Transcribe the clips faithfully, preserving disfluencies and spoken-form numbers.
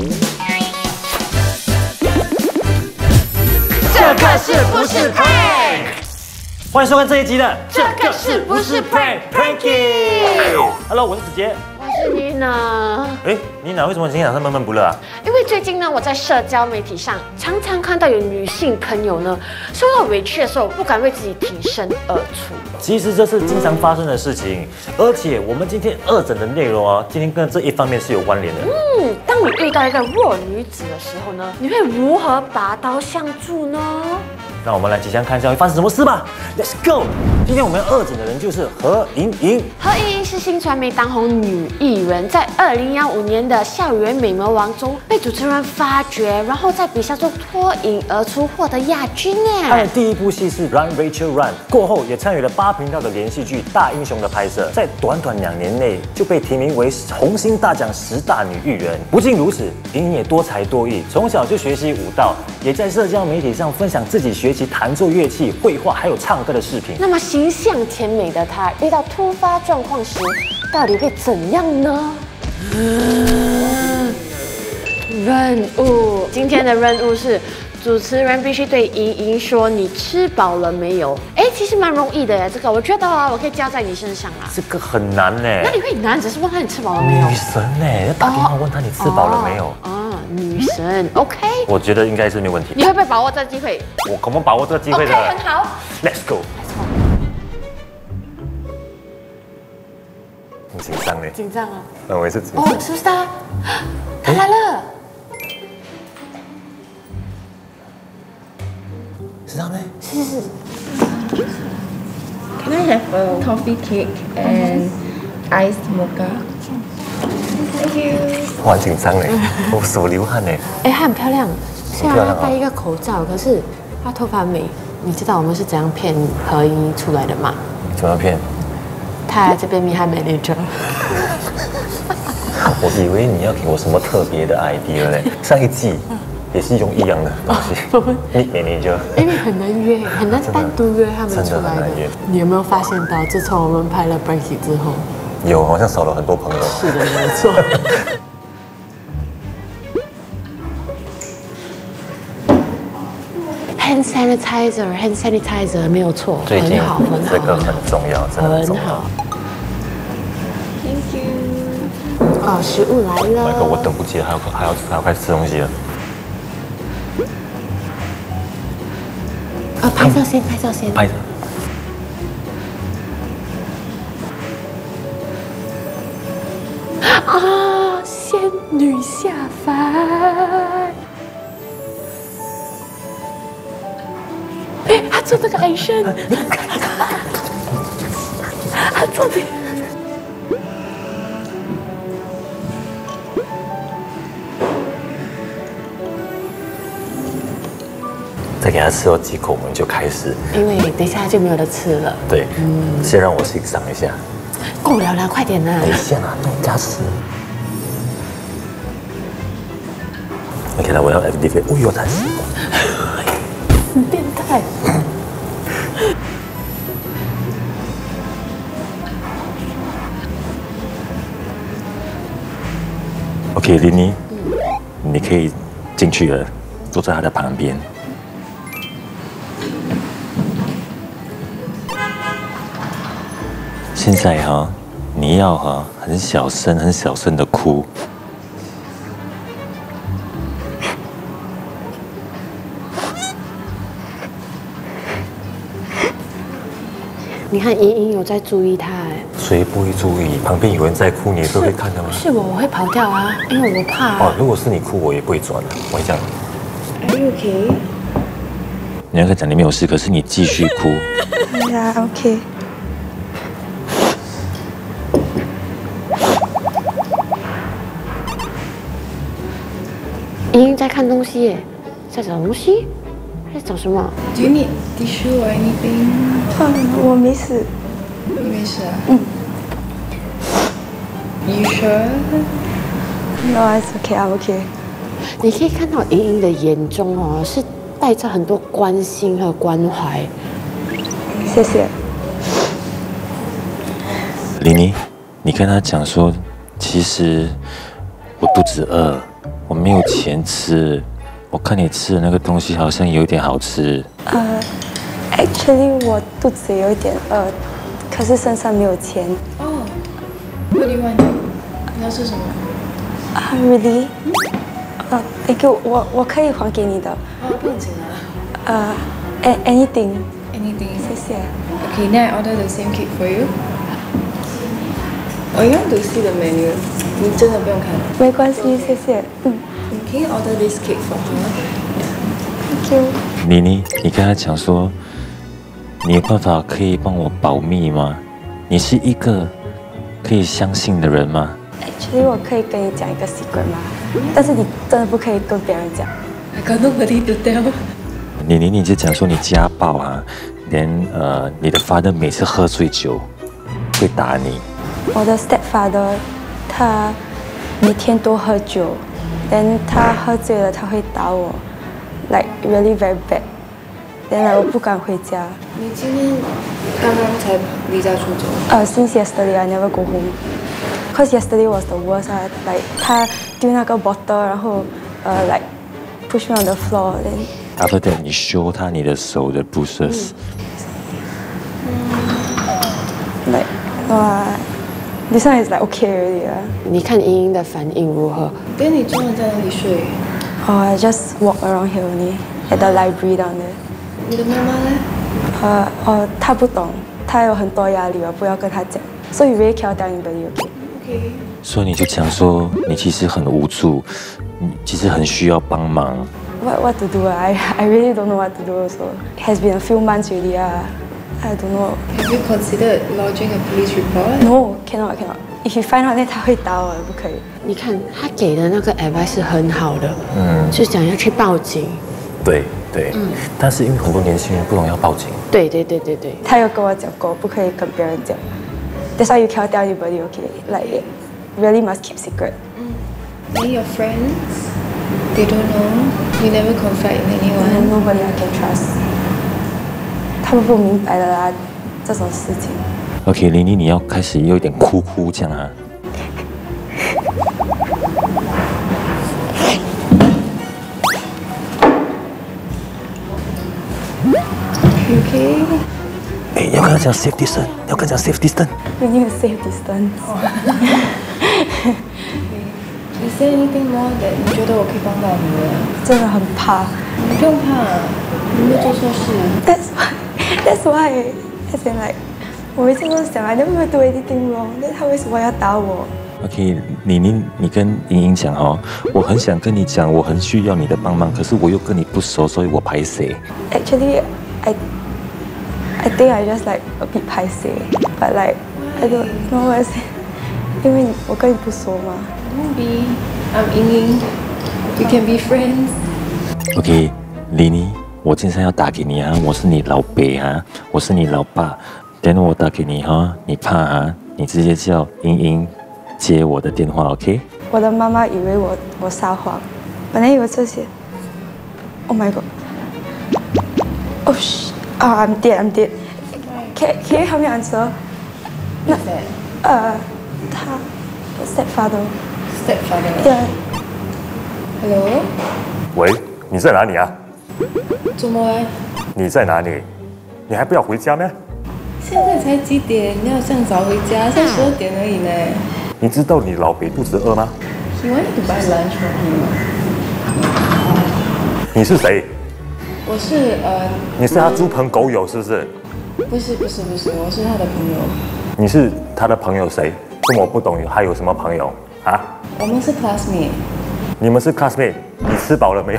这个是不是 prank？ 欢迎收看这一集的这个是不是 prank Pranky？Hello， 我是子杰， 我是妮娜。 哎，妮娜，为什么今天早上闷闷不乐啊？ 因为最近呢，我在社交媒体上常常看到有女性朋友呢，受到委屈的时候不敢为自己挺身而出。 其实这是经常发生的事情，而且我们今天二诊的内容啊，今天跟这一方面是有关联的。 嗯，当你遇到一个弱女子的时候呢，你会如何拔刀相助呢？ 那我们来即将看一下会发生什么事吧 ，Let's go！ 今天我们要二诊的人就是何莹莹。 何莹莹是新传媒当红女艺人，在二零幺五年的校园美魔王中被主持人发掘，然后在比赛中脱颖而出，获得亚军呢。 她的第一部戏是《Run Rachel Run》，过后也参与了八频道的连续剧《大英雄》的拍摄，在短短两年内就被提名为红星大奖十大女艺人。不仅如此，莹莹也多才多艺，从小就学习舞蹈，也在社交媒体上分享自己学习弹奏乐器、绘画还有唱歌的视频。 那么形象甜美的她，遇到突发状况时，到底会怎样呢？任务，今天的任务是主持人必须对莹莹说：“你吃饱了没有？”哎，其实蛮容易的耶，这个我觉得啊，我可以交在你身上啦。 这个很难呢。 那你会难，只是问他你吃饱了没有？ 女神呢？要打电话问她你吃饱了没有？ 啊，女神 ，OK。 我觉得应该是没有问题。 你会不会把握这个机会？ 我可不把握这个机会的。 OK， 很好 ，Let's go。很紧张呢。 紧张啊！ 嗯，我也是紧张。 哦，是不是他？他来了。 是他吗？ 是是是。 Can I have a toffee cake and iced mocha? Thank you. 我很紧张呢，我手流汗呢。 哎，她很漂亮，虽然她戴一个口罩，可是她头发美。你知道我们是怎样骗何莹莹出来的吗？ 怎么骗？ 她来这边迷害 manager。 我以为你要给我什么特别的 idea 嘞？上一季也是用一样的东西。你 manager。 因为很难约，很难单独约他们出来的。你有没有发现到，自从我们拍了 Pranky 之后， 有好像少了很多朋友。 是的，没错。Hand sanitizer, hand sanitizer 没有错， 最近很好，很好， 这个很重要，真的很重要。 很好。 Thank you. 哦，食物来了。 那个我等不及了，还要还要还要开始吃东西了。 啊，拍照先，拍照先。 拍着。 啊，仙女下凡。哎，他做这个 action， 他做的。 再给他吃到几口，我们就开始。 因为等一下就没有得吃了。 对，嗯，先让我欣赏一下。 够了啦，快点啦！ 等一下啊，让人家吃。OK 了，我要 F D V。哦呦，太死了！ 很变态。 OK， 琳妮，你可以进去了，坐在他的旁边。 现在哈、哦，你要哈、哦、很小声、很小声的哭。 你看莹莹有在注意他哎。 谁不会注意？旁边有人在哭，你也是会看的吗？ 是我，我会跑掉啊，因为我怕、啊。 哦，如果是你哭，我也不会转的，我会这样。 Are you okay? 你要跟他讲你没有事，可是你继续哭。 Yeah, okay. 莹莹在看东西耶，在找东西，在找什么 Do you need tissue or anything? 我没事。 你没事啊？嗯。You sure? No, it's okay. I'm okay. 你可以看到莹莹的眼中哦，是带着很多关心和关怀。 谢谢。 琳妮，你跟他讲说，其实我肚子饿， 我没有钱吃，我看你吃的那个东西好像有一点好吃。 呃、uh,，actually 我肚子有一点饿，可是身上没有钱。 哦 ，What do you want？你要吃什么？ 啊、uh,，really？ 呃、uh,，thank you， 我我可以还给你的。 哦，不用紧啊。 呃、uh,，anything。 Anything？ 谢谢。 Okay, now I order the same cake for you. Oh, you want to see the menu? 你真的不用看。 没关系，谢谢。嗯 Can you order this cake for her? ，thank you。 妮妮，你跟他讲说，你有办法可以帮我保密吗？你是一个可以相信的人吗？ Actually， 我可以跟你讲一个 secret 吗？但是你真的不可以跟别人讲。 I got nobody to tell. 妮妮，你就讲说你家暴啊，连呃你的 father 每次喝醉酒会打你。 我的 stepfather， 他每天都喝酒，但他喝醉了他会打我 ，like really very bad。then like 我不敢回家。 你今天刚刚才离家出走。 呃、uh, since yesterday I never go home. Cause yesterday was the worst 啊 ，like 他丢那个 bottle， 然后呃、uh, like push me on the floor then。 After that， 你 show 他你的手的 bruises。 嗯、like 哇 ，this one is like okay already 啊。 你看莹莹的反应如何？ 跟你中午在哪里睡？ 哦、oh, I just walk around here only at the library down there。 你的妈妈呢？ 呃哦，他不懂，他有很多压力，我不要跟他讲。So you really cannot tell anybody, okay? Okay. 所以你就讲说，你其实很无助，你其实很需要帮忙。 What what to do? I I really don't know what to do. So it has been a few months already. Uh, I don't know. Have you considered lodging a police report? No, cannot, cannot. If you find out, then 他会打我，不可以。 你看他给的那个 advice 是很好的， 嗯， 就讲要去报警。 对对，嗯，但是因为很多年轻人不懂要报警。 对对对对对。 他有跟我讲过，不可以跟别人讲。That's why you cannot tell anybody, okay? Like really must keep secret. And your friends, they don't know. You never confide in anyone. Nobody I can trust. 他们不明白的啦，这种事情。 OK， 琳妮，你要开始有点哭哭这样啊。 Okay. 哎，要跟他讲 safe distance， 要跟他讲 safe distance。 We need a safe distance. Is there anything more that 你觉得我可以帮到你的？ 真的很怕。 你不用怕，你没有做错事。 That's why. That's why. As in like， 我每次都想 I never do anything wrong， 但他为什么要打我 ？OK， 妮妮，你跟莹莹讲哦，我很想跟你讲，我很需要你的帮忙，可是我又跟你不熟，所以我排谁 ？Actually, I, I think I just like a bit 排谁 ，but like I don't know what. 因为我跟你不熟嘛。 Don't be. I'm Ying Ying. We can be friends. OK， 妮妮，我今天要打给你啊，我是你老爸啊，我是你老爸。等我打给你哈，你怕啊，你直接叫莹莹接我的电话 ，OK？ 我的妈妈以为我我撒谎，本来以为这些。Oh my god! Oh shit! Oh, I'm dead. I'm dead. Can Can you help me answer? 那呃，他 stepfather. Stepfather. Yeah. Hello. 喂，你在哪里啊？ 怎么了？ 你在哪里？你还不要回家吗？ 现在才几点？你要这样早回家？才十二点而已呢。 你知道你老北肚子饿吗？ He wanted to buy lunch for him. 你是谁？ 我是呃。 你是他猪朋狗友是不是？ 不是不是不是，我是他的朋友。 你是他的朋友谁？这么我不懂，还有什么朋友啊？ 我们是 classmate。 你们是 classmate？ 你吃饱了没有？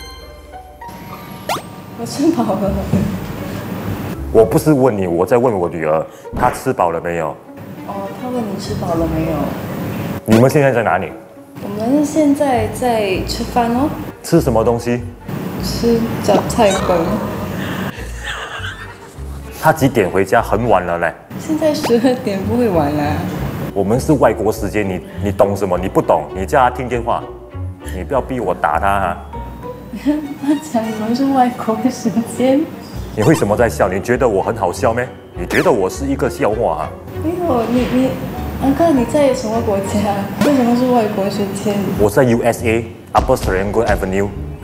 我吃饱了。 我不是问你，我在问我女儿，她吃饱了没有？ 哦，他问你吃饱了没有？ 你们现在在哪里？ 我们现在在吃饭哦。 吃什么东西？ 吃杂菜羹。 他几点回家？很晚了嘞。 现在十二点不会晚啦。 我们是外国时间，你你懂什么？你不懂，你叫他听电话，你不要逼我打他啊！ 他讲你们是外国的时间。 你为什么在笑？你觉得我很好笑咩？你觉得我是一个笑话啊？ 没有，你你，安哥你在什么国家？为什么是外国时间？ 我在 U S A Upper Serangoon Avenue。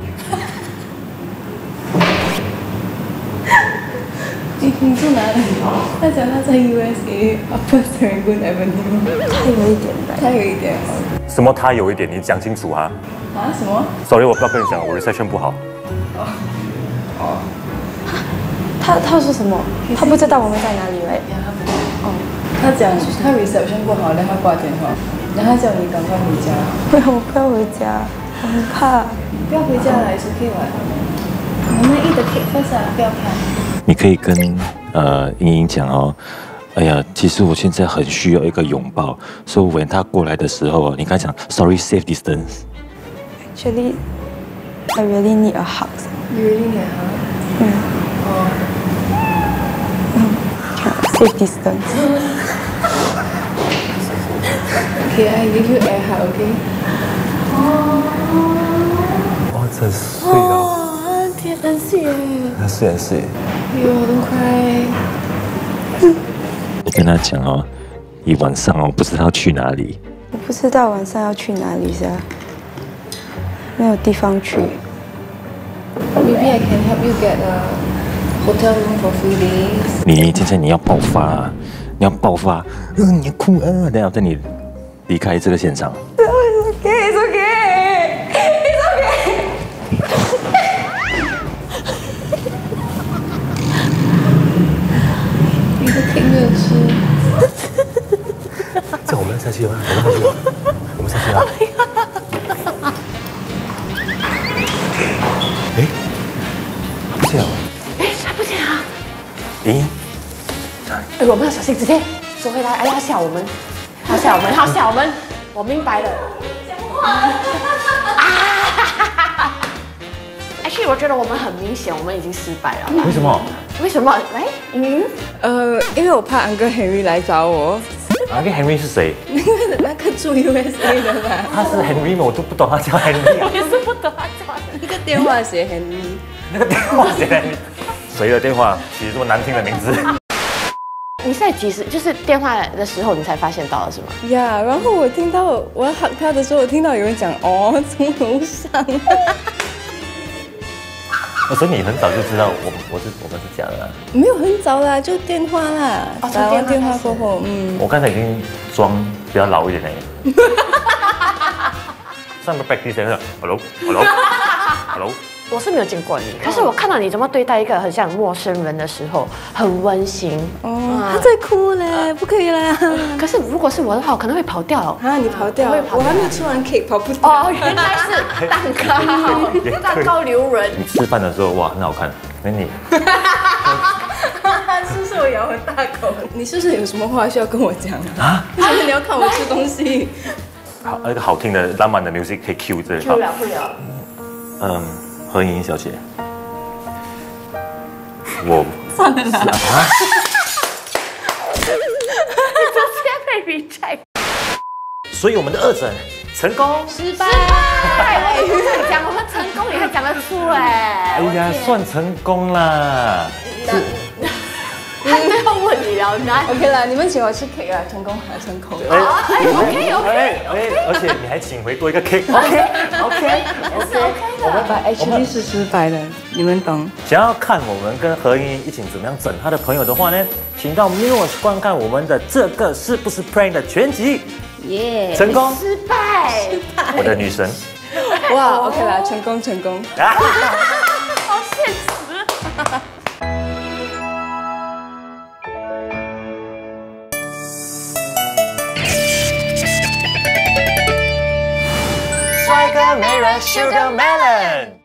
你你住哪里？他讲他在 U S A Upper Serangoon Avenue。 他有一点吧。 他有一点。 什么？他有一点，你讲清楚啊！ 啊？什么 ？Sorry， 我不要跟你讲，我 reception 不好。 哦。哦。 他他说什么？他不知道我们在哪里喂。 哦。他讲他 reception 不好，然后他挂电话，然后他叫你赶快回家。 不要，我不要回家，我很怕。 不要回家了，也是可以玩。我们 eat the cake first 啊，不要看。 你可以跟呃莹莹讲哦，哎呀，其实我现在很需要一个拥抱，所以when他过来的时候啊，你跟他讲 sorry safe distance。 Actually, I really need a hug. You really need a hug? 嗯。 哦。 嗯 ，safe distance. Okay, I give you a hug, okay? 哇，真碎哦！ 哦，天，很碎。 很碎很碎。 You don't cry. 你跟他讲哦，你晚上哦不知道去哪里。 我不知道晚上要去哪里噻，没有地方去。 Maybe I can help you get a hotel room for three days. 你现在你要爆发、啊，你要爆发，嗯，你要哭啊，然后等你离开这个现场。 It's okay, it's okay, it's okay. 你的 cake 没有吃。 这我们下去吗？我们下去吗？我们下去吗？哎，不见了！ 哎，他不见了！ 咦？ 哎，我们要小心，直接走回来。哎，他吓我们，他吓我们，他吓我们。我明白了。Actually， 我觉得我们很明显，我们已经失败了。 为什么？ 为什么？来，嗯， 呃，因为我怕 Uncle Henry 来找我。 那个 Henry 是谁？ 那个那个住 U S A 的吧？ 他是 Henry 吗？我都不懂他叫 Henry。 我也是不懂他叫。 那个电话写 Henry。 那个电话写 Henry， 谁的电话起这么难听的名字？ 你是在几时？就是电话的时候你才发现到的是吗？ 呀，然后我听到我要 hug 他的时候，我听到有人讲哦，从楼上。 所以你很早就知道我我是我们是假的啦。 没有很早啦，就电话啦。 哦打完电话过后，嗯。 我刚才已经装比较老一点了。上个 practice 那个 hello hello hello。 我是没有见过你，可是我看到你怎么对待一个很像陌生人的时候，很温馨。 哦，他在哭嘞，不可以啦。 可是如果是我的话，我可能会跑掉。 啊，你跑掉，我还没有吃完 cake， 跑不掉。 哦，原来是蛋糕，蛋糕留人。 你吃饭的时候哇很好看，那你。 是不是我咬很大口？你是不是有什么话需要跟我讲啊？为什么你要看我吃东西？ 好，那个好听的浪漫的 music 可以 cue 这里。 不了不了。 嗯。何莹莹小姐，我算了啦， 啊， 直接被 reject， 所以我们的二诊成功失败。我不是讲我们成功，你还讲得出哎？ 哎呀，算成功啦。 还没有问你了，难。 OK 啦，你们请我吃 cake 啊，成功还成功。 哎 OK OK， 哎哎，而且你还请回多一个 cake。OK OK OK， 我们把 actually 是失败的，你们懂。 想要看我们跟何莹莹一起怎么样整她的朋友的话呢，请到 Muse 观看我们的这个是不是 prank 的全集。 耶， 成功失败， 失败。 我的女神。 哇 ，OK 啦，成功成功。 好现实。 帅哥美人 Sugar Melon。